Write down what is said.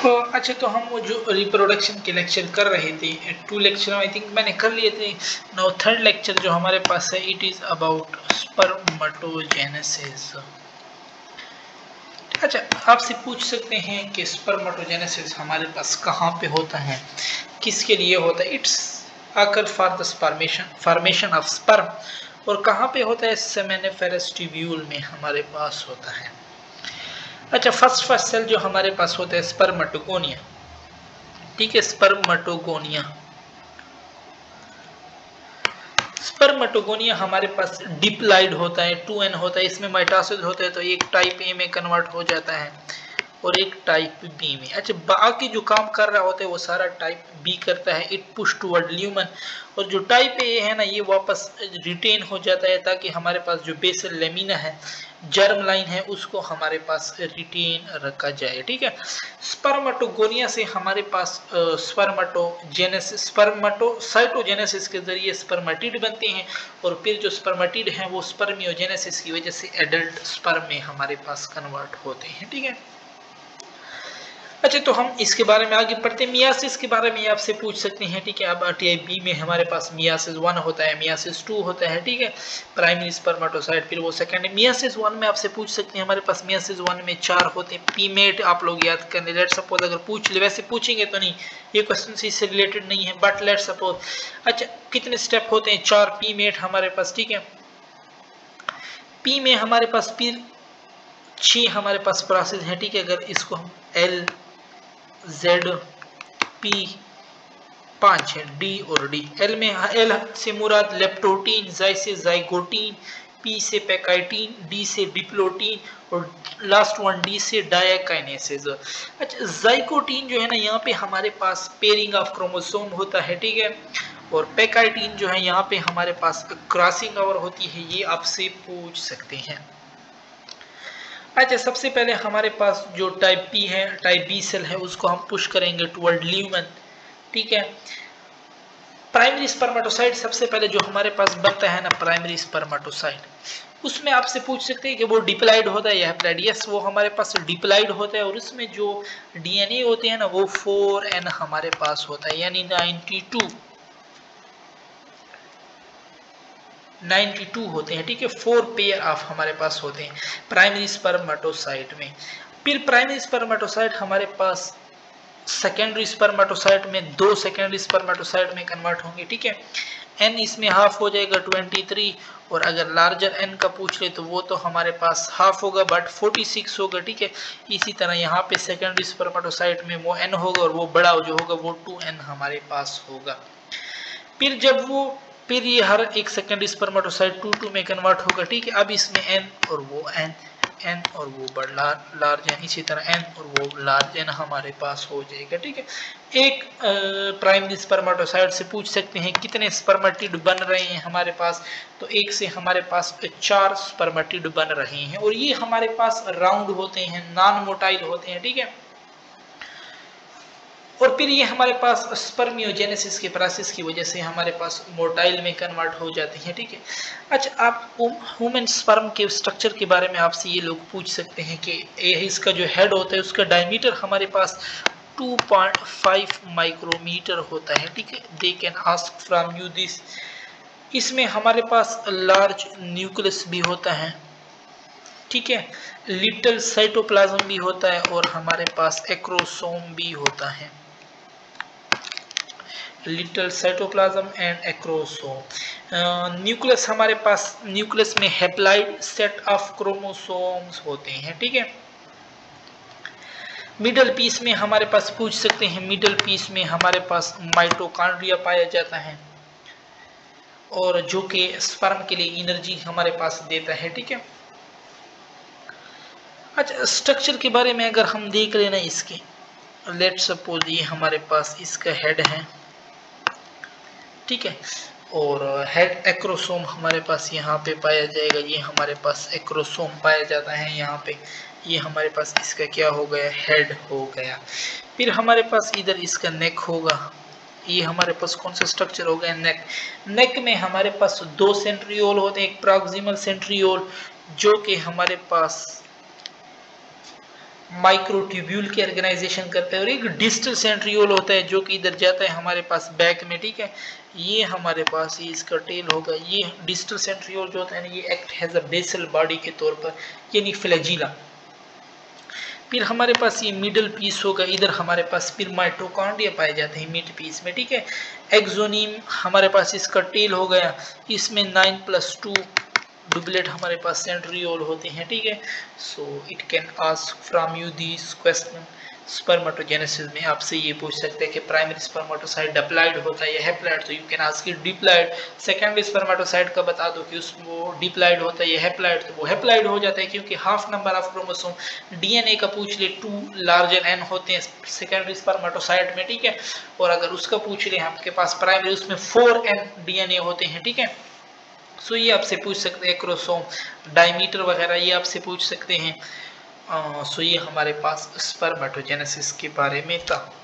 अच्छा, तो हम वो जो रिप्रोडक्शन के लेक्चर कर रहे थे, 2 लेक्चर आई थिंक मैंने कर लिए थे। नाउ थर्ड लेक्चर जो हमारे पास है, इट इज़ अबाउट स्पर्मेटोजेनेसिस। अच्छा, आपसे पूछ सकते हैं कि स्पर्मेटोजेनेसिस हमारे पास कहाँ पे होता है, किसके लिए होता है। It's occur for the formation of sperm, और कहाँ पे होता है, सेमेनिफेरस ट्यूब्यूल में हमारे पास होता है। अच्छा, फर्स्ट सेल जो हमारे पास होता है स्पर्मेटोगोनिया, ठीक है, स्पर्मेटोगोनिया हमारे पास डिप्लाइड होता है, 2n होता है, इसमें माइटोसिस होता है, तो एक टाइप ए में कन्वर्ट हो जाता है और एक टाइप बी में। अच्छा, बाकी जो काम कर रहा होता है वो सारा टाइप बी करता है, इट पुश टुवर्ड ल्यूमन, और जो टाइप ए है ना, ये वापस रिटेन हो जाता है ताकि हमारे पास जो बेसल लेमिना है, जर्म लाइन है, उसको हमारे पास रिटेन रखा जाए, ठीक है। स्पर्मेटोगोनिया से हमारे पास स्पर्मेटोसाइटोजेनेसिस के जरिए स्पर्मेटिड बनते हैं, और फिर जो स्पर्मेटिड हैं वो स्पर्मियोजेनेसिस की वजह से एडल्ट स्पर्म में हमारे पास कन्वर्ट होते हैं, ठीक है। अच्छा, तो हम इसके बारे में आगे पढ़ते हैं। मियासिस के बारे में आपसे पूछ सकते हैं, ठीक है। अब आरटीआई बी में हमारे पास मियासिस 1 होता है, मियासिस 2 होता है, ठीक है, प्राइमरी स्पर्मेटोसाइट, फिर वो सेकंड है। मियासिस 1 में आपसे पूछ सकते हैं, हमारे पास मियासिस 1 में 4 होते हैं पीमेट, आप लोग याद करने। लेट सपोज अगर पूछ ले, वैसे पूछेंगे तो नहीं, ये क्वेश्चन इससे रिलेटेड नहीं है, बट लेट सपोज। अच्छा, कितने स्टेप होते हैं, 4 पीमेट हमारे पास, ठीक है। पी में हमारे पास फिर 6 हमारे पास प्रोसेस है, ठीक है। अगर इसको हम एल जेड पी 5 है, डी और डी। एल में एल से मुराद लेप्टोटीन, जाई से जाइगोटीन, पी से पैकाइटीन, डी से डिप्लोटीन, और लास्ट वन डी से डायकाइनेसिस। अच्छा, जाइगोटीन जो है ना, यहाँ पे हमारे पास पेयरिंग ऑफ क्रोमोसोम होता है, ठीक है, और पैकाइटीन जो है यहाँ पे हमारे पास क्रॉसिंग ओवर होती है, ये आपसे पूछ सकते हैं। अच्छा, सबसे पहले हमारे पास जो टाइप बी है, टाइप बी सेल है, उसको हम पुश करेंगे टुवर्ड ल्यूमन, ठीक है। प्राइमरी स्पर्मेटोसाइट सबसे पहले जो हमारे पास बनता है ना, प्राइमरी स्पर्मेटोसाइट, उसमें आपसे पूछ सकते हैं कि वो डिप्लाइड होता है या हैप्लॉइड। यस, वो हमारे पास डिप्लाइड होता है, और उसमें जो डीएनए होते हैं ना, वो 4n हमारे पास होता है, यानी 92 होते हैं, ठीक है। 4 पेयर ऑफ हमारे पास होते हैं प्राइमरी स्पर्मेटोसाइट में। फिर प्राइमरी स्पर्मेटोसाइट हमारे पास सेकेंडरी स्पर्मेटोसाइट में 2 सेकेंडरी स्पर्मेटोसाइट में कन्वर्ट होंगे, ठीक है। n इसमें हाफ हो जाएगा 23, और अगर लार्जर n का पूछ ले तो वो तो हमारे पास हाफ होगा, बट 46 होगा, ठीक है। इसी तरह यहाँ पे सेकेंडरी स्पर्मेटोसाइट में वो n होगा, और वो बड़ा जो होगा वो 2n हमारे पास होगा। फिर ये हर एक सेकेंडरी स्पर्मेटोसाइट 2 में कन्वर्ट होगा, ठीक है। अब इसमें n और वो n और वो बड़ा लार्ज n, इसी तरह n और वो लार्ज n हमारे पास हो जाएगा, ठीक है। एक प्राइमरी स्पर्मेटोसाइट से पूछ सकते हैं कितने स्पर्मेटिड बन रहे हैं हमारे पास, तो एक से हमारे पास 4 स्पर्मेटिड बन रहे हैं, और ये हमारे पास राउंड होते हैं, नॉन मोटाइल होते हैं, ठीक है। और फिर ये हमारे पास स्पर्मियोजेनेसिस के प्रोसेस की वजह से हमारे पास मोटाइल में कन्वर्ट हो जाते हैं, ठीक है। अच्छा, आप ह्यूमन स्पर्म के स्ट्रक्चर के बारे में आपसे ये लोग पूछ सकते हैं कि इसका जो हेड होता है उसका डायमीटर हमारे पास 2.5 माइक्रोमीटर होता है, ठीक है। They can ask from you this. इसमें हमारे पास लार्ज न्यूक्लियस भी होता है, ठीक है, लिटिल साइटोप्लाज्म भी होता है, और हमारे पास एक्रोसोम भी होता है, little cytoplasm and acrosome. Nucleus हमारे पास, न्यूक्लियस में हैप्लॉइड सेट ऑफ क्रोमोसोम्स होते हैं, ठीक है। मिडल पीस में हमारे पास पूछ सकते हैं, मिडल पीस में हमारे पास माइटोकॉन्ड्रिया पाया जाता है, और जो कि स्पर्म के लिए एनर्जी हमारे पास देता है, ठीक है। अच्छा, स्ट्रक्चर के बारे में अगर हम देख लेना इसके, लेट सपोज ये हमारे पास इसका हेड है, ठीक है, और हेड एक्रोसोम हमारे पास यहाँ पे पाया जाएगा, ये हमारे पास एक्रोसोम पाया जाता है यहाँ पे, ये हमारे पास इसका क्या हो गया, हेड हो गया। फिर हमारे पास इधर इसका नेक होगा, ये हमारे पास कौन सा स्ट्रक्चर हो गया, नेक। नेक में हमारे पास 2 सेंट्रियोल होते हैं, एक प्रॉक्सिमल सेंट्रियोल जो कि हमारे पास माइक्रोट्यूब्यूल की ऑर्गेनाइजेशन करता है, और एक डिस्टल सेंट्रियोल होता है जो कि इधर जाता है हमारे पास बैक में, ठीक है। ये हमारे पास ये इसका टेल होगा। ये डिस्टल सेंट्रियोल जो होता है ना, ये act has a basal body के तौर पर, यानी फ्लैजिला। फिर हमारे पास ये मिडल पीस होगा, इधर हमारे पास फिर माइटोकॉन्ड्रिया पाए जाते हैं मिड पीस में, ठीक है। एक्सोनीम हमारे पास इसका टेल हो गया, इसमें 9+2 डुप्लेट हमारे पास सेंट्रियोल होते हैं, ठीक है। So it can ask from you this question. Spermatogenesis में आपसे ये पूछ सकते हैं कि प्राइमरी स्पर्मेटोसाइट डिप्लॉयड होता है या हैप्लॉयड, तो you can ask it diploid. Secondary spermatocyte का बता दो कि उसको डिप्लॉयड होता है या हैप्लॉयड, तो वो हैप्लॉयड हो जाता है, क्योंकि half number of chromosome DNA का पूछ ले 2 लार्जर एन होते हैं सेकेंडरी स्पर्मेटोसाइट में, ठीक है। और अगर उसका पूछ ले आपके पास प्राइमरी, उसमें 4n डीएनए होते हैं, ठीक है। सो ये आपसे पूछ सकते हैं, क्रोमोसोम डायमीटर वगैरह ये आपसे पूछ सकते हैं। सो ये हमारे पास स्पर्मेटोजेनेसिस के बारे में था।